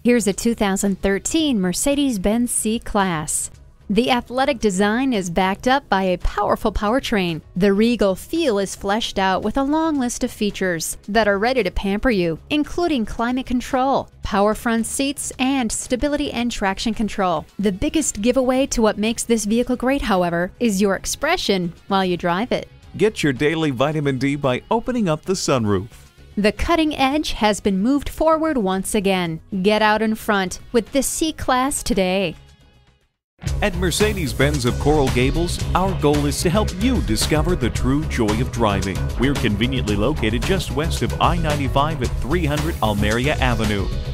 Here's a 2013 Mercedes-Benz C-Class. The athletic design is backed up by a powerful powertrain. The regal feel is fleshed out with a long list of features that are ready to pamper you, including climate control, power front seats, and stability and traction control. The biggest giveaway to what makes this vehicle great, however, is your expression while you drive it. Get your daily vitamin D by opening up the sunroof. The cutting edge has been moved forward once again. Get out in front with this C-Class today. At Mercedes-Benz of Coral Gables, our goal is to help you discover the true joy of driving. We're conveniently located just west of I-95 at 300 Almeria Avenue.